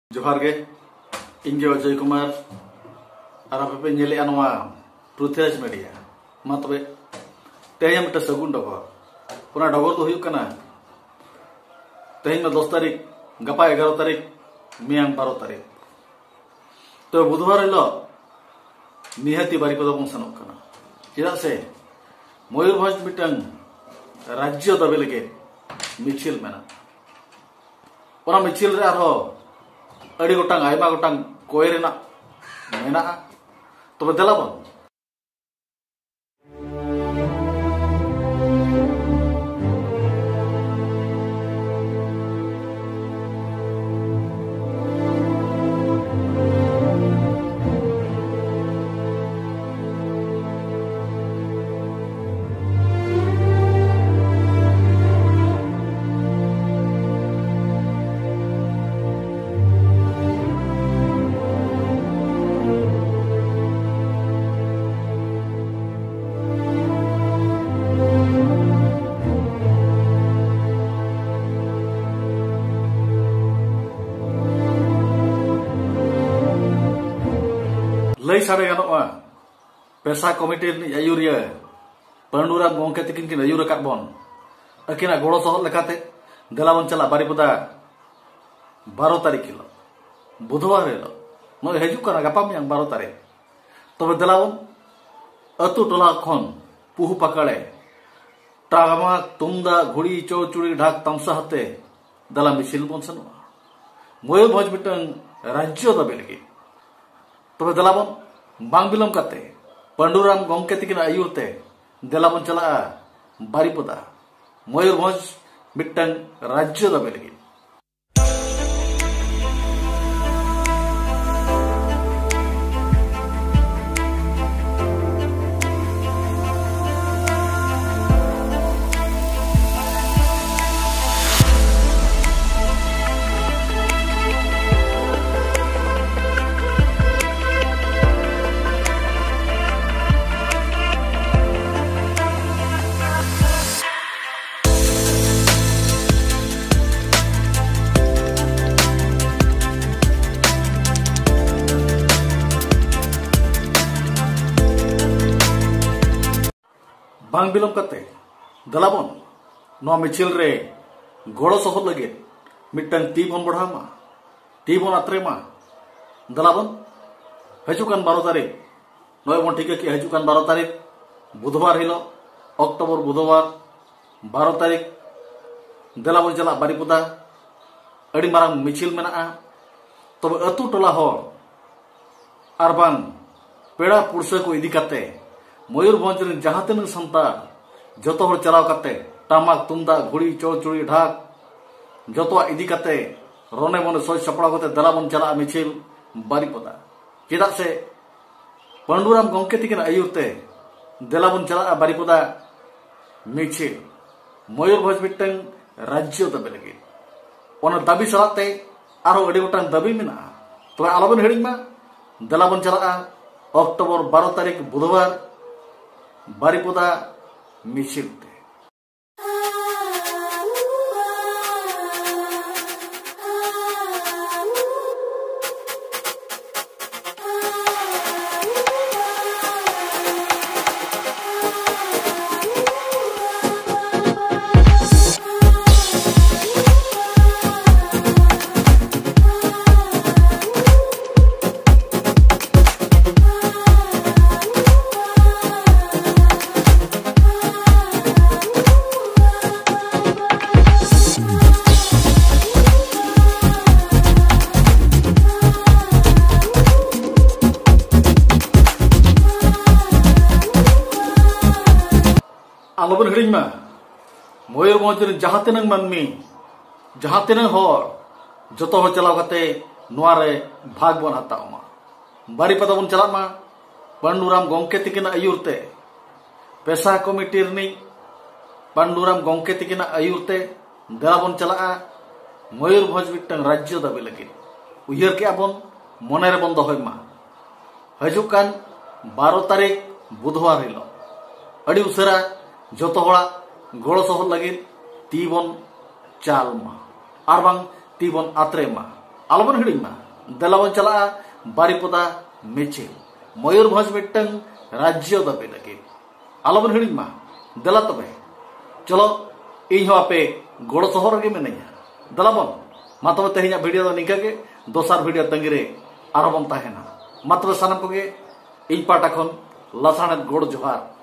जोहार गे इन अजय कुमार और आपे नेले पृथ्वीराज मीडिया मा तबे तेहन मिट्टे सगुन डगर डगर तो हुयुग कना तेहन में 10 तारीख गपा 11 तारीख मियांग 12 तारीख तो बुधवार हिलो निहाती बारिपदा बन सेनोग कना चेदा से मयूरभंज मिट्टन राज्य दाबी लगे मिचिल मेना ओना मिचिल रे आरो अड़ी गोटांग आयमा गोटांग कोय रेना मेना तबे देला बन लई सारे गानोआ पेशा कमिटी आयुरिया पांडुराम गोंके तकिन किन आयुर अकाद बन अकिना गड़ो सहद लेकाते देला बन चला बारिपदा 12 तारीख हिलो बुधवार हिलो नय हजू कना गपा मियांग 12 तारीख तबे देला बन अतु टोला खन पुहु पकड़े टामाक तुमदा घुड़ी चौचुड़ी ढाक तमसा हते देला मिसिल बन सनोआ मयूरभंज मिटन राज्य दाबी लगी तबे देला बन बांग बिलम काते पांडुराम गोंके तकिन आयुरते देला बन चला बारिपदा मयूरभंज मिट्टन राज्य दाबी लगी बांग बिलम करते दलाबन नो मिचिल रे गड़ो सहद लगे मिट्टन ती बन बढ़ामा ती बन आत्रेमा दलाबन हजुकान 12 तारीख नय बन ठीक कि हजुकान 12 तारीख बुधवार हिलो अक्टोबर बुधवार 12 तारीख दलाबन चला बारिपदा अड़ी मारांग मिचिल मेना तब अतु टोला हर आरबान पेड़ा पुरसा को इदी करते मयूरभंज रे जहां तीन संता जतो हर चलाव करते टामाक तुमदा घुड़ी चौचुड़ी ढाक जतो इदी करते रोने मने सोच सपड़ा करते दला बन चला मिचिल बारिपदा चेदा से पांडुराम गोंके तकिन आयुरते दला बन चला बारिपदा मिचिल मयूरभंज मिट्टन राज्य दाबी लगे ओना दाबी सलाते आरो अड़ी गोटांग दाबी मेना तबे आलोबन हिड़िमा दला बन चला अक्टोबर 12 तारीख बुधवार बारिपदा मिचिल आलोबन हिड़िमा मयूरभंज रे जहां तीन मानमी जहां तीन हर जतो हर चलाव करते नोआ रे भाग बन हतावमा बारिपदा बन चलामा पांडुराम गोंके तकिन आयुरते पेशा कमिटी रनी पांडुराम गोंके तकिन आयुरते देला बन चला मयूरभंज मिट्टन राज्य दाबी लगे उयहर के बन मने रे बन दहयमा हजुकान 12 तारीख बुधवार हिलो अड़ी उसरा जतो हड़ा गड़ो सहद लगे तीबन चाल मा आर बांग तीबन आत्रे मा आलोबन हिड़िमा देलाबन चला बारिपदा मिचिल मयूरभंज मिट्टंग राज्य दाबी लगे आलोबन हिड़िमा देला तबे चलो इन आपे गोड़ सहर गे मिनैया देलाबन मा तबे तेहेኛ वीडियो दो निका के दोसार वीडियो तंगिरे आरो बन ताहेना मा तबे सानाम कोगे इन पाटा खन लासाणत गोड़ जोहार।